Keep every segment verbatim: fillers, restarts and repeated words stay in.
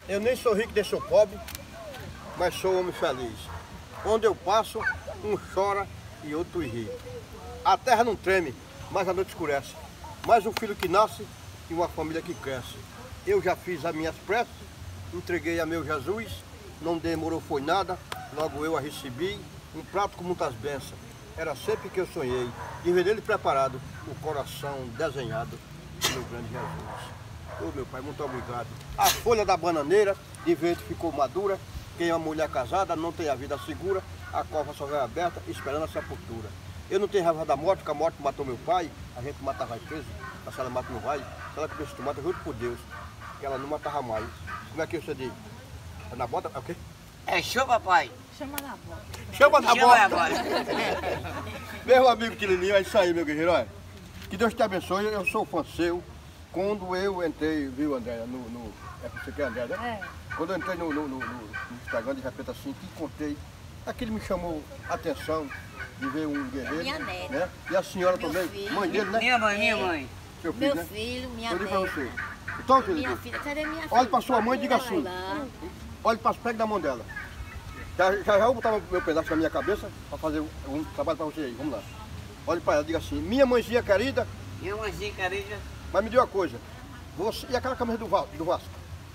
Eu nem sou rico nem sou pobre, mas sou homem feliz. Onde eu passo, um chora e outro ri. A terra não treme, mas a noite escurece. Mais um filho que nasce e uma família que cresce. Eu já fiz as minhas preces, entreguei a meu Jesus, não demorou foi nada, logo eu a recebi, um prato com muitas bênçãos. Era sempre que eu sonhei, de ver ele preparado, o coração desenhado do meu grande Jesus. Ô meu pai, muito obrigado. A folha da bananeira de verde ficou madura. Quem é uma mulher casada não tem a vida segura. A cova só vai aberta, esperando a sepultura. Eu não tenho raiva da morte, porque a morte matou meu pai. A gente mata vai preso, mas se ela mata não vai. Se ela começa a mata, eu juro por Deus, que ela não matava mais. Como é que você diz? É na bota? É o quê? É show, papai. Chama na bota. Chama na Chama bota. na bota. Meu amigo Tilininho, é isso aí, meu guerreiro. Olha, que Deus te abençoe, eu sou fã seu. Quando eu entrei, viu, André, no, no, é você que é André, né? É. Quando eu entrei no, no, no, no Instagram, de repente assim, que contei, aquilo me chamou a atenção de ver um guerreiro. Minha neta. Né? E a senhora Meu também, filho. mãe dele, né? Minha mãe, minha mãe. Seu filho, Meu né? filho, minha Eu digo pra neta. você. Então, querido, Minha filha, cadê minha filha? olhe pra sua mãe e diga assim. Lá. Olhe para as pegas da mão dela. Já, já, já eu vou botar meu pedaço na minha cabeça para fazer um, um trabalho para você aí. Vamos lá. Olhe para ela, diga assim, minha mãezinha querida, Minha mãezinha querida. mas me diga uma coisa. Você, e aquela camisa do, Val, do Vasco?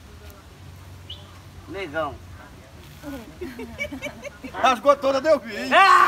Negão. Rasgou toda, deu vi.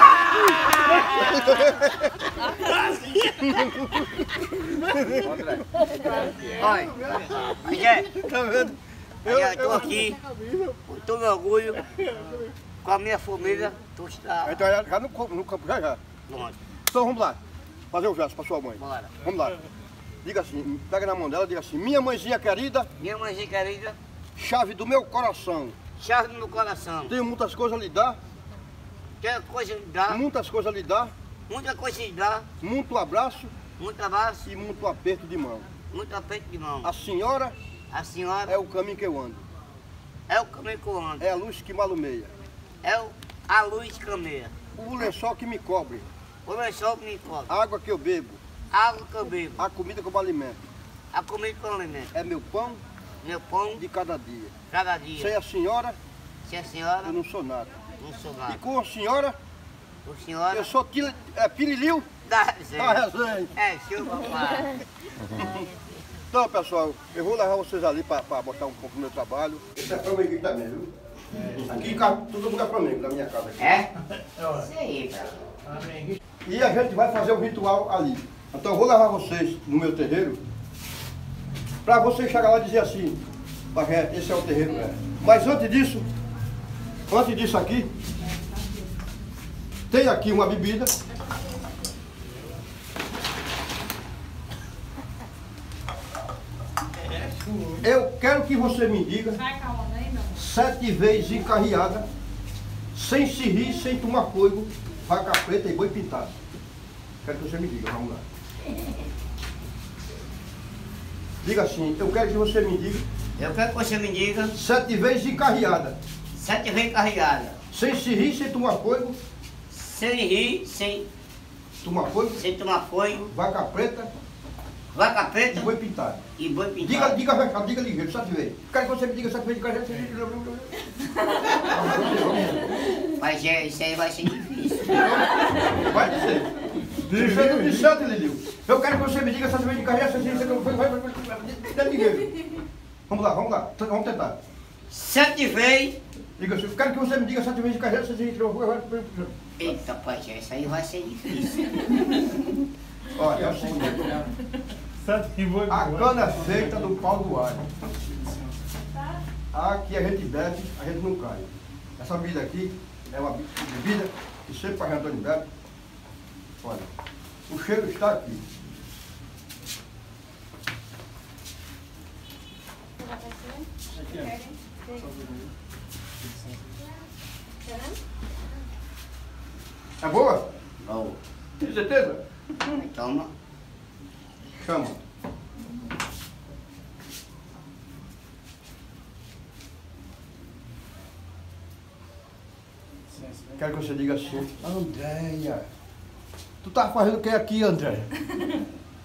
Olha, Miguel, Tá vendo? eu estou aqui com todo orgulho, com a minha família. Tu está... Então já, já no, no campo, já já. Pronto, Então vamos lá. Fazer o verso para sua mãe. bora. Vamos lá. Diga assim, pega na mão dela, diga assim, minha mãezinha querida, Minha mãezinha querida, chave do meu coração. chave no meu coração. Tenho muitas coisas a lhe dar, Tem coisa de dar, muitas coisas a lhe dar, muita coisa de dar, muito abraço muito abraço, e muito aperto de mão. muito aperto de mão. A senhora A senhora é o caminho que eu ando, é o caminho que eu ando, é a luz que me alumeia, é o, a luz que caminha, o lençol que me cobre, o lençol que me cobre, a água que eu bebo, a água que eu bebo, a comida que eu me alimento. a comida que eu alimento, É meu pão meu pão de cada dia. cada Sem dia. a senhora, Se a senhora eu não sou nada. não sou E nada, com a senhora, o senhora eu sou tila, é, pirilil dá da resenha. É, show, papai. Então, pessoal, eu vou levar vocês ali para botar um pouco do meu trabalho. Esse é Flamengo também, viu? Aqui em casa, todo mundo é Flamengo, na minha casa. Aqui. É? Isso aí, cara. E a gente vai fazer o ritual ali. Então eu vou levar vocês no meu terreiro, para vocês chegar lá e dizer assim, Bagé, esse é o terreiro, né? Mas antes disso, antes disso aqui, tem aqui uma bebida. Eu quero que você me diga sete vezes encarreada, sem se rir, sem tomar fogo, vaca preta e boi pintado. Quero que você me diga, vamos lá. Diga assim, eu quero que você me diga Eu quero que você me diga sete vezes encarreada, sete vezes carregada. sem se rir, sem tomar fogo, Sem rir, sem, tomar fogo, sem tomar fogo, vaca preta vaca e preta boi pintado. e boi Diga, pintado. diga, diga, diga ligeiro, sete vezes. Quero que você me diga sete vezes encarreada, sem se rir. Mas é, isso aí vai ser difícil. Vai dizer. Você não disse certo, Liliu. Eu quero que você me diga sete vezes encarreada, sem se rir. Vai, vai, vai, vai, vai, ligeiro. Vamos lá, vamos lá, vamos tentar. Sete vezes. Diga assim, eu quero que você me diga sete vezes encarreada, sem se rir. Eita, pai, isso aí vai ser difícil. Olha, é o seguinte. A cana é feita do pau do alho. Aqui a gente bebe, a gente não cai. Essa bebida aqui é uma bebida que sempre faz Antônio bebe. Olha, o cheiro está aqui. É boa? Boa. Tem certeza? Aí toma. Chama. Quero que você diga assim, Andréia. Tu tá fazendo o que aqui, Andréia?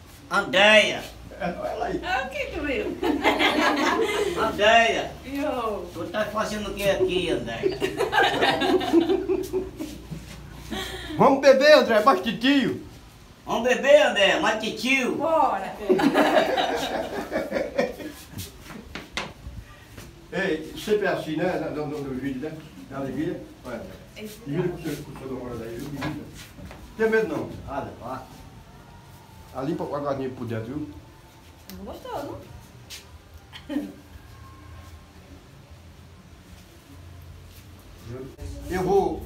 Andréia. É, olha aí. Ah, o que tu viu? Andréia. Eu. tá fazendo o que aqui, André? Vamos beber, André, mais titio. Vamos beber, André, mais titio. Bora! Ei, sempre é assim, né? No, no, no vídeo, né? Na alegria. Olha, juro que o senhor escutou da hora daí, viu? Não tem medo não. Olha lá. A limpa com a guardinha por dentro, viu? Gostoso. Eu vou,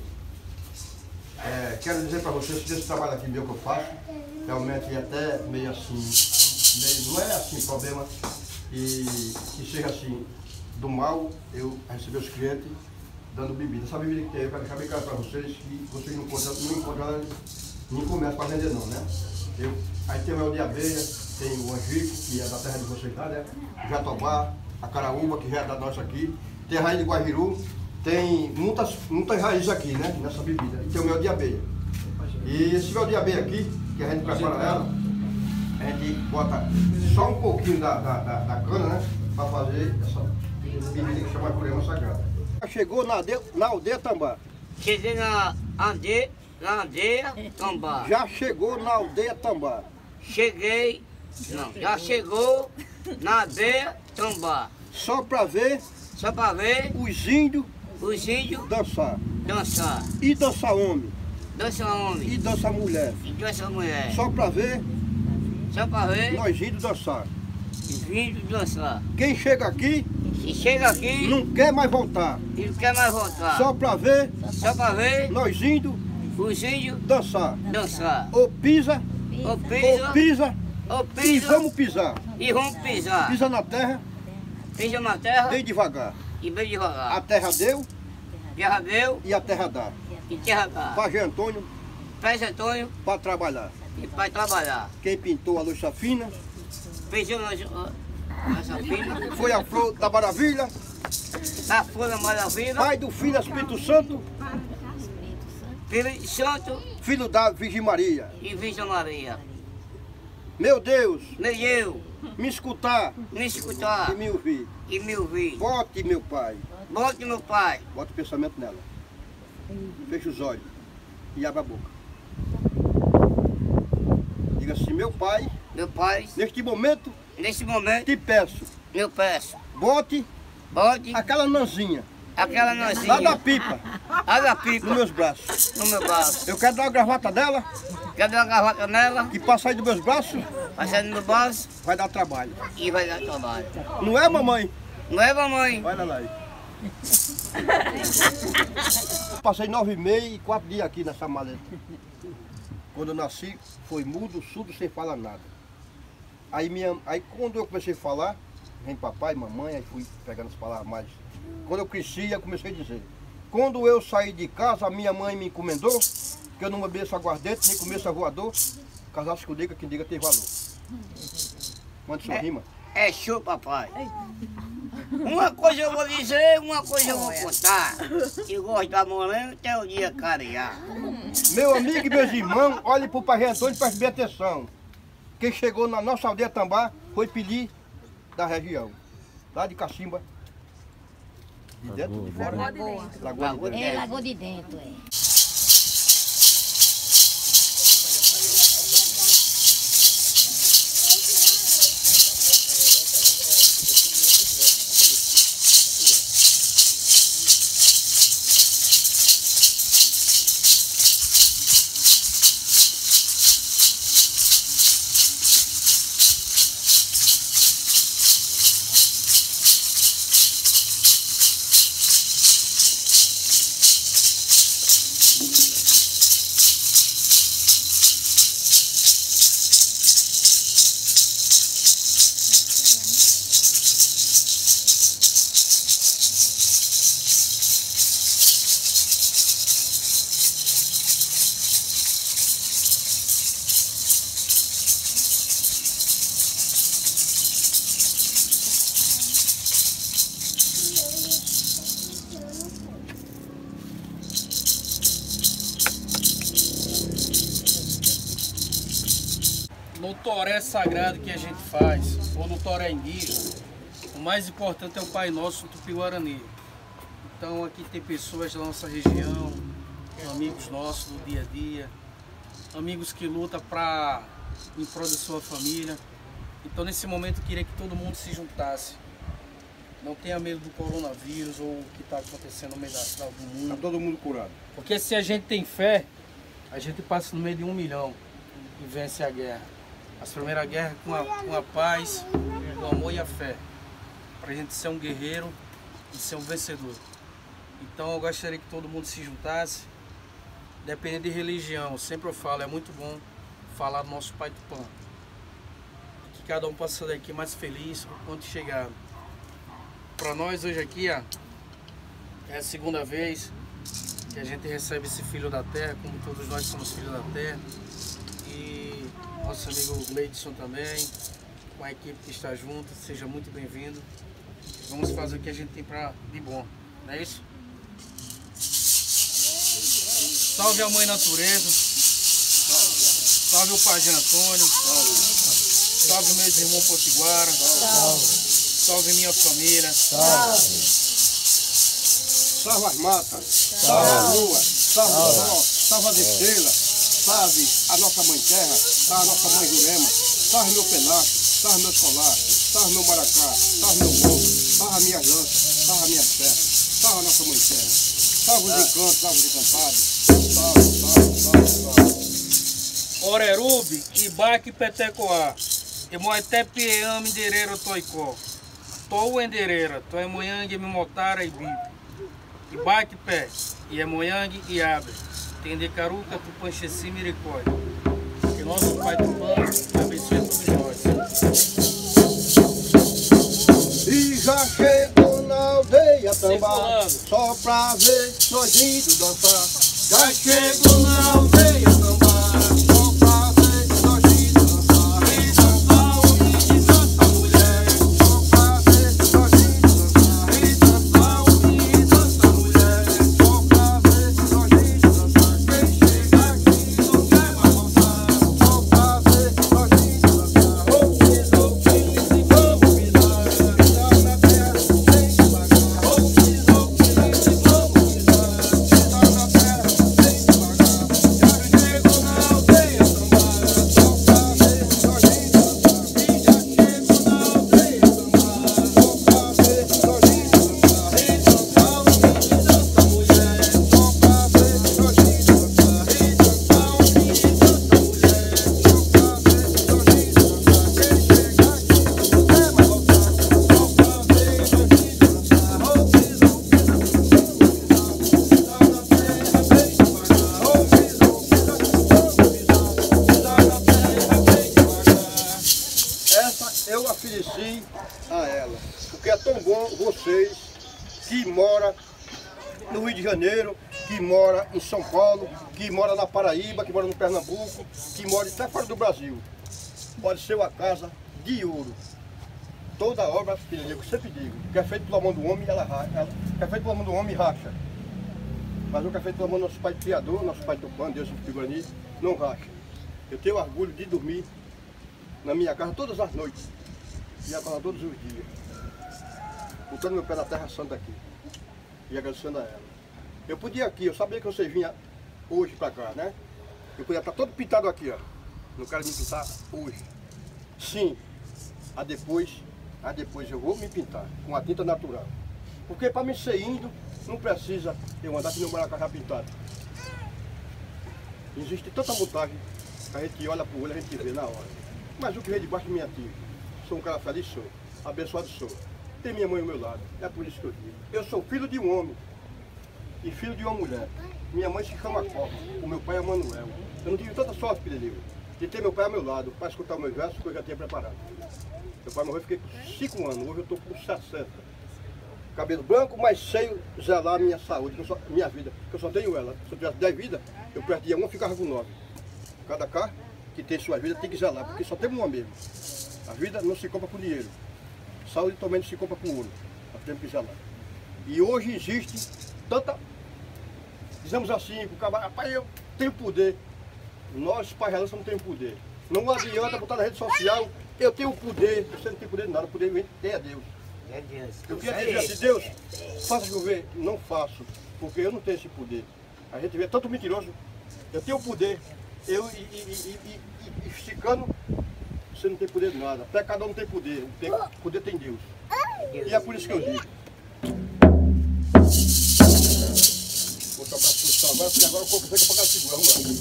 é, quero dizer para vocês que esse trabalho aqui meu que eu faço, realmente é até meio assim, meio, não é assim problema, e que seja assim, do mal, eu receber os clientes dando bebida. Essa bebida que tem, eu quero deixar bem claro para vocês, que vocês não encontram, não encontram ela em comércio para vender não, né? Eu, aí tem o mel de abelha, tem o angico, que é da terra de vocês lá, né? O jatobá, a caraúba, que já é da nossa aqui, tem a raiz de guajiru, tem muitas, muitas raízes aqui, né? Nessa bebida. E tem o mel de abelha. E esse mel de abelha aqui, que a gente prepara ela, a gente bota só um pouquinho da, da, da, da cana, né? Para fazer essa bebida que chama Jurema Sagrada. Chegou na aldeia, na aldeia Tambá. Cheguei na aldeia, na aldeia Tambá. Já chegou na aldeia Tambá. Cheguei, não, já chegou na aldeia Tambá. Só para ver Só para ver os índios os índios dançar. dançar. E dançar homem. Dança homem E dançar mulher. e dança mulher. Só para ver Só para ver nós índios dançar. os índios dançar. Quem chega aqui E chega aqui não quer mais voltar. e não quer mais voltar. Só para ver Só para ver nós índios os índios dançar. dançar. Ou pisa, Ou ou pisa, pisa ou e pisa vamos pisar. e vamos pisar. Pisa na terra, Pisa na terra bem devagar. e bem A devagar. terra deu Terra deu e a terra dá. e terra dá. Pajé Antônio Pés Antônio para trabalhar. e vai trabalhar. Quem pintou a luz fina Pisou essa fina, foi a flor da maravilha, da folha maravilha, pai do Filho Espírito Santo, Filho Santo filho da Virgem Maria. e Virgem Maria. Meu Deus, Nem eu me escutar me escutar e me ouvir. e me ouvir. Bote, meu pai, Bote meu pai, bote o pensamento nela. Feche os olhos e abra a boca. Diga assim, meu pai, meu pai, neste momento nesse momento te peço, eu peço, bote bote aquela nanzinha aquela lá da nozinha, pipa a da nos pipa, meus braços. no meu braço. Eu quero dar uma gravata dela, Quero dar uma garrafa nela, que para sair dos meus braços passando no meu braço vai dar trabalho. e vai dar trabalho. Não é, mamãe? Não é, mamãe? Olha lá aí. Passei nove meses e quatro dias aqui nessa maleta. Quando eu nasci, foi mudo, surdo, sem falar nada. Aí, minha, aí quando eu comecei a falar, vem papai, mamãe, aí fui pegando as palavras mais. Quando eu cresci, eu comecei a dizer. Quando eu saí de casa, a minha mãe me encomendou que eu não bebesse aguardente, nem comesse voador. Casasse com diga, quem diga tem valor. Mande sua rima. É show, papai. Uma coisa eu vou dizer, uma coisa eu vou contar. Eu gosto da morena até o dia clarear. Meu amigo e meus irmãos, olhem para o Pajé Antônio e prestem bem atenção. Quem chegou na nossa aldeia Tambá foi pedir da região, lá de Cacimba. De dentro, de fora? Lagoa de dentro. Lagoa de Lagoa de dentro. É, Lagoa de Dentro, é. No toré sagrado que a gente faz, ou no toré indígena, o mais importante é o Pai Nosso Tupi-Guarani. Então aqui tem pessoas da nossa região, amigos nossos do dia a dia, amigos que lutam pra, em prol da sua família. Então nesse momento eu queria que todo mundo se juntasse. Não tenha medo do coronavírus ou o que está acontecendo no meio da, do mundo. Está todo mundo curado. Porque se a gente tem fé, a gente passa no meio de um milhão e vence a guerra. A primeira guerra com a, com a paz, com o amor e a fé. Para a gente ser um guerreiro e ser um vencedor. Então eu gostaria que todo mundo se juntasse, dependendo de religião. Sempre eu falo, é muito bom falar do nosso Pai do Pão. Que cada um possa sair daqui mais feliz quando chegar. Para nós hoje aqui, ó, é a segunda vez que a gente recebe esse filho da terra, como todos nós somos filhos da terra. E nosso amigo Gleidson também, com a equipe que está junto, seja muito bem-vindo. Vamos fazer o que a gente tem pra, de bom, não é isso? Salve a Mãe Natureza, salve o Pajé Antônio, salve meus irmãos Potiguara, salve. Salve minha família. Salve. Salve as matas. Salve a lua. Salve o sol. Salve as estrelas. Salve a nossa mãe terra. Salve a nossa mãe Jurema. Salve meu penacho. Salve meus colares. Salve meu maracá. Salve meu povo. Salve as minhas lanças. Salve as minhas serras. Salve a nossa mãe terra. Salve os encantos. Salve os encantados. Salve, salve, salve, salve. Orerube, Ibaque, Petecoá. Emoeté, Pieame, Dereiro, Toicó. Tou endereira, tu é moyangue, mimotara e bipe. Ibaque pé, e é moyangue e abre. Tem de caruca, tu pancheci miricói. Que nosso Pai do Pão abençoe todos nós. E já chegou na aldeia Tambá, só pra ver nós indo dançar. Já chegou na aldeia Tambá, só pra ver nós indo dançar. E dançar o menino e dançar a mulher. Eu ofereci a ela, porque é tão bom vocês que moram no Rio de Janeiro, que mora em São Paulo, que mora na Paraíba, que mora no Pernambuco, que mora até fora do Brasil. Pode ser uma casa de ouro. Toda obra, filha, eu sempre digo, que é feito pela mão do homem, ela racha. Ela, que é feito pela mão do homem, racha. Mas o que é feito pela mão do nosso Pai Criador, nosso Pai Tupã, Deus do Figurani, não racha. Eu tenho orgulho de dormir na minha casa todas as noites. E acordar todos os dias. Botando meu pé na Terra Santa aqui. E agradecendo a ela. Eu podia aqui, eu sabia que você vinha hoje pra cá, né? Eu podia estar todo pintado aqui, ó. Não quero me pintar hoje. Sim. A depois, a depois eu vou me pintar com a tinta natural. Porque para me ser índio, não precisa eu andar com meu maracajá pintado. Existe tanta montagem que a gente olha pro olho e a gente vê na hora. Mas o que vem debaixo de minha tia, sou um cara feliz, sou. Abençoado sou. Tem minha mãe ao meu lado. É por isso que eu digo. Eu sou filho de um homem e filho de uma mulher. Minha mãe se chama Copa, o meu pai é Manuel. Eu não tive tanta sorte, filho de Deus, de ter meu pai ao meu lado para escutar o meu verso que eu já tinha preparado. Meu pai morreu, fiquei com cinco anos, hoje eu estou com sessenta. Cabelo branco, mas sem zelar a minha saúde, só, minha vida, que eu só tenho ela. Se eu tivesse dez vidas, eu perdia uma e ficava com nove. Cada carro que tem sua vida tem que zelar, porque só tem uma mesmo. A vida não se compra com dinheiro. Saúde também não se compra com ouro. Nós temos que zelar. E hoje existe tanta, dizemos assim, o cara, rapaz, eu tenho poder. Nós, pajéus, não temos poder. Não adianta botar na rede social, eu tenho poder. Você não tem poder de nada, o poder tem é Deus. Eu queria dizer assim, Deus, faça chover. Não faço, porque eu não tenho esse poder. A gente vê tanto mentiroso. Eu tenho o poder. Eu e, e, e, e, e esticando, você não tem poder de nada. Pecador não tem poder. O poder tem Deus. E é por isso que eu digo. Vou tocar a posição agora, porque agora o corpo fica pra cá segura. Vamos lá.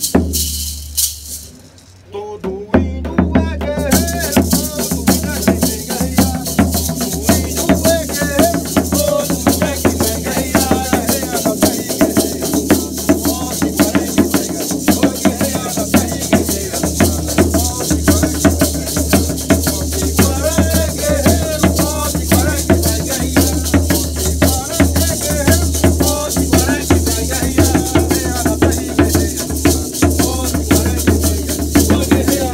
Todo índio é guerreiro, todo índio é quem vem guerrear. Todo índio é guerreiro, todo índio é quem vem guerrear. Guerreia na terra e guerreia no mar. Morte, parente, guerreia. Oi, guerreia na terra e guerreia no mar. Morte, parente, guerreia. Morte, parente, guerreiro. Morte, parente, vai guerrear. Morte, parente, guerreiro. Morte, parente, vai guerrear. Guerreia na terra e guerreia no mar. Morte, parente, vai guerrear.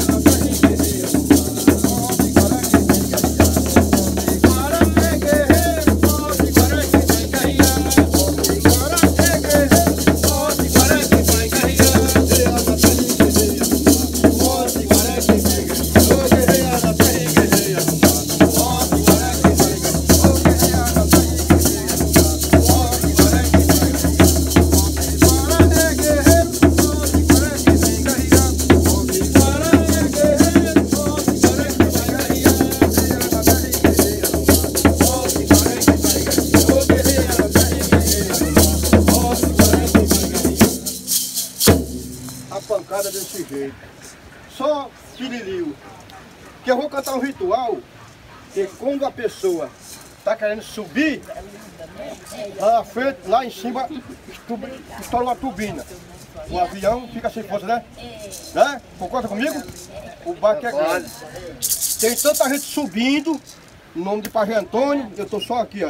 A pancada desse jeito. Só filiriu. Que eu vou cantar um ritual que quando a pessoa está querendo subir, lá na frente, lá em cima, estuba, estoura uma turbina. O avião fica sem força, né? Né? Concorda comigo? O baque é grande. Tem tanta gente subindo, em nome de Pajem Antônio, eu estou só aqui, ó.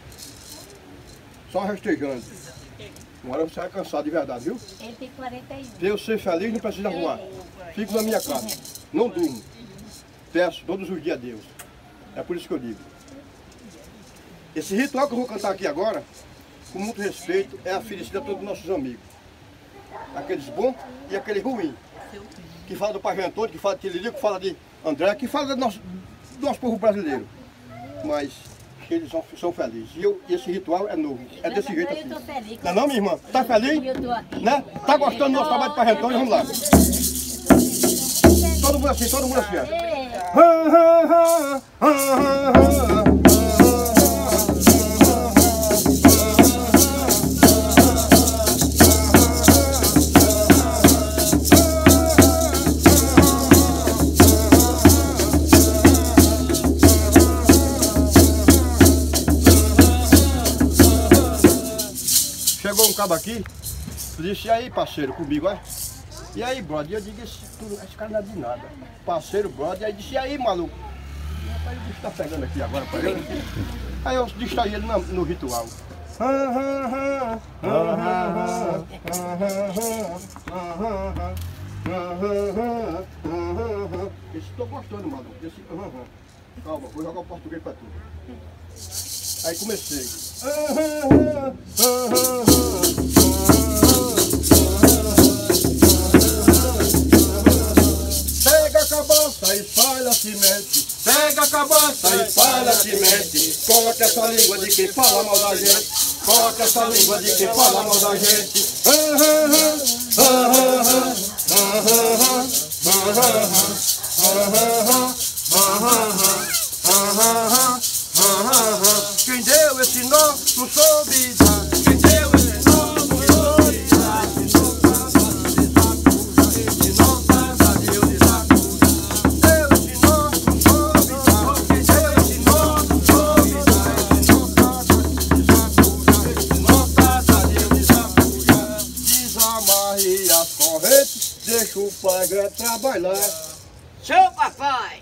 Só rastejando. Uma hora você vai cansar de verdade, viu? Ele tem quarenta e um. Pra eu ser feliz, não precisa arrumar. Fico na minha casa. Não durmo. Peço todos os dias a Deus. É por isso que eu digo. Esse ritual que eu vou cantar aqui agora, com muito respeito, é a felicidade de todos os nossos amigos. Aqueles bons e aqueles ruins. Que fala do Pajem Antônio, que fala de Tilirico, que fala de André, que fala do nosso, do nosso povo brasileiro. Mas eles são, são felizes. E eu, esse ritual é novo. É desse jeito assim. Eu tô feliz. Não é não, minha irmã? Tá feliz? Eu tô aqui. Né? Tá gostando do nosso trabalho de Pajem Antônio? Vamos lá. Todo mundo assim, todo mundo assim. Chegou um cabo aqui, disse, e aí parceiro, comigo, é? E aí, brother, eu digo, esse, tudo, esse cara não é de nada. Parceiro, brother, aí disse, e aí, maluco? Rapaz, o bicho tá pegando aqui agora pra ele. Aí eu distraí ele no, no ritual. Esse tô gostando, maluco. Esse, calma, vou jogar o português pra tu. Aí comecei. Pega a cabaça e espalha semente. Pega a cabaça e espalha semente. Corta essa língua de quem fala mal da gente. Corta essa língua de quem fala mal da gente. Quem deu esse nó não soube dar. Quem deu esse nó não soube dar. Esse nó passa de eu desacusar. Deu esse nó não soube dar. Quem deu esse nó não soube dar. Esse nó passa de eu desacusar. Desamarre as correntes, deixa o pai trabalhar. Seu papai!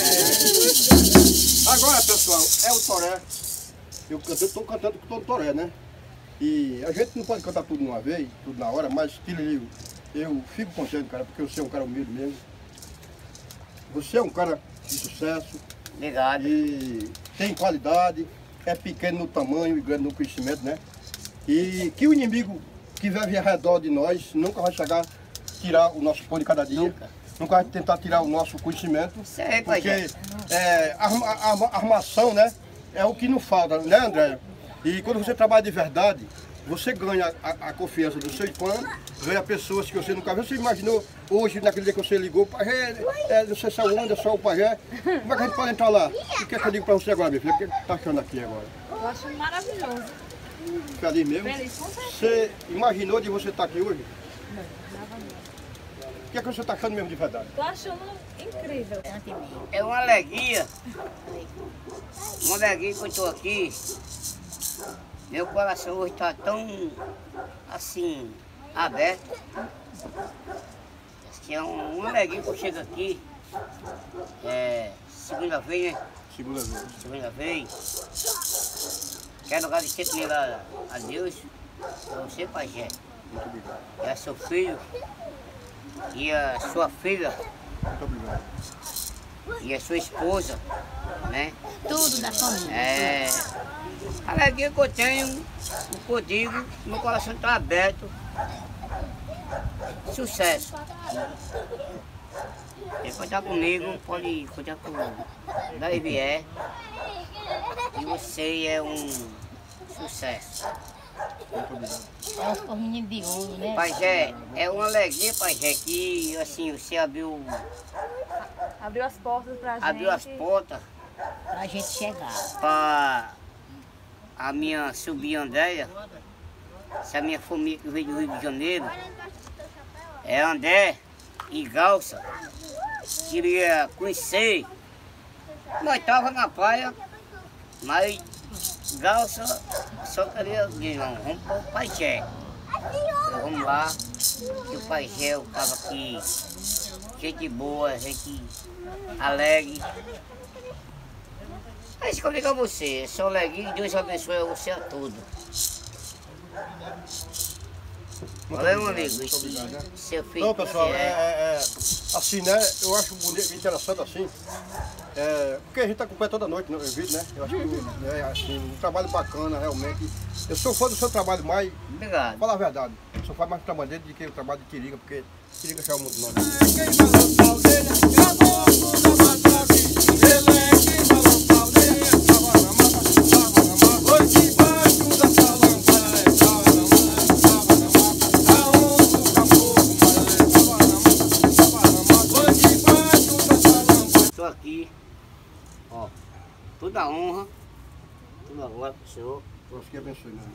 Agora, pessoal, é o toré. Eu estou cantando com todo toré, né? E a gente não pode cantar tudo de uma vez, tudo na hora, mas Tilirico, eu fico contente, cara, porque você é um cara humilde mesmo. Você é um cara de sucesso. Obrigado. E tem qualidade, é pequeno no tamanho e grande no crescimento, né? E que o inimigo que vive ao redor de nós nunca vai chegar a tirar o nosso pão de cada dia. Nunca. Nunca vai tentar tirar o nosso conhecimento. Sei, Porque pai. é, a, arma, a armação, né? é o que não falta, né, André? E quando você trabalha de verdade, você ganha a, a confiança do seu fã, ganha pessoas que você nunca viu. Você imaginou hoje, naquele dia que você ligou, Pajé, é, não sei se é o Anderson, só o Pajé, como é que a gente pode entrar lá? O que é que eu digo pra você agora, minha filha? O que você tá achando aqui agora? Eu acho maravilhoso. Feliz mesmo? Feliz, com certeza. Você imaginou de você estar aqui hoje? Não, nada mesmo. O que é que você está achando mesmo de verdade? Tô achando incrível. É uma alegria. Uma alegria que eu estou aqui. Meu coração hoje está tão, assim, aberto. Que é um, uma alegria que eu chego aqui. É, segunda vez, né? Segunda vez. Segunda vez. Quero agradecer primeiro a, a Deus, a você, Pajé. Muito obrigado. E a seu filho. E a sua filha. Muito obrigado. E a sua esposa, né? Tudo da família. É, a alegria que eu tenho, o que eu digo, meu coração está aberto. Sucesso. Ele pode estar comigo, pode contar com o da I B E. E você é um sucesso. Muito obrigado. É os meninos de ouro, né? Pajé, é uma alegria, Pajé, que assim, você abriu, Abriu as portas pra gente. abriu as portas Pra gente chegar. para a minha sobrinha Andréia, essa minha família que veio do Rio de Janeiro, é André e Galça, queria conhecer. Nós estávamos na praia, mas Galça só queria dizer, não, vamos para o Pajé. Então, vamos lá, que o Pajé é o cara aqui, gente boa, gente alegre. É isso que eu digo a você, sou alegre e Deus abençoe você a todos. Valeu, meu amigo. Muito obrigado, né? Seu filho. Então, pessoal, você é, é, é, assim, né? Eu acho bonito, interessante assim. É, porque a gente acompanha toda noite no vídeo, né? Eu acho que é assim, um trabalho bacana, realmente. Eu sou fã do seu trabalho mais. Obrigado. Fala a verdade. Eu sou fã mais do trabalho dele do que o trabalho de Tiriga, porque Tiriga já é o mundo nosso. Estou aqui, ó, toda a honra, toda a glória para o Senhor. Deus que abençoe, meu amigo.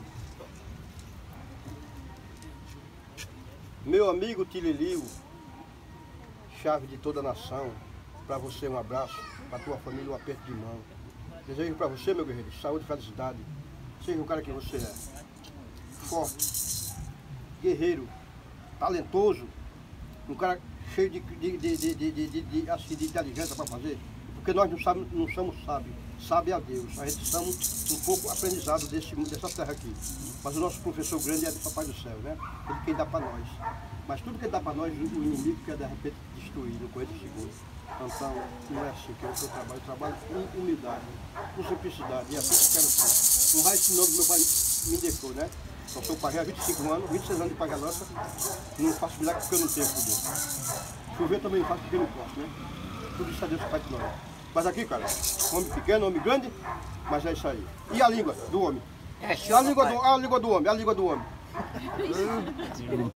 Meu amigo Tililiu, chave de toda a nação, para você um abraço, para tua família um aperto de mão. Desejo para você, meu guerreiro, saúde e felicidade. Seja o cara que você é. Forte, guerreiro, talentoso, um cara cheio de, de, de, de, de, de, de, assim, de inteligência para fazer. Porque nós não, sabe, não somos sábios, sabe a Deus. A gente somos um pouco aprendizados desse, dessa terra aqui. Mas o nosso professor grande é do Papai do Céu, né? Ele quem dá para nós. Mas tudo que ele dá para nós, o inimigo quer de repente destruir no correio de segundo. Então, não é assim que é o seu trabalho. Eu trabalho com humildade, com simplicidade. E é assim que eu quero ser. Honrar esse nome que meu pai me deixou, né? Eu sou Pajé há vinte e cinco anos, vinte e seis anos de Pajé Nossa. Não faço milagre porque eu não tenho poder. Chover também não faço porque eu não posso, né? Tudo isso é Deus que faz de nós. Mas aqui, cara, homem pequeno, homem grande, mas é isso aí. E a língua do homem? É, A língua do, a língua do homem, a língua do homem.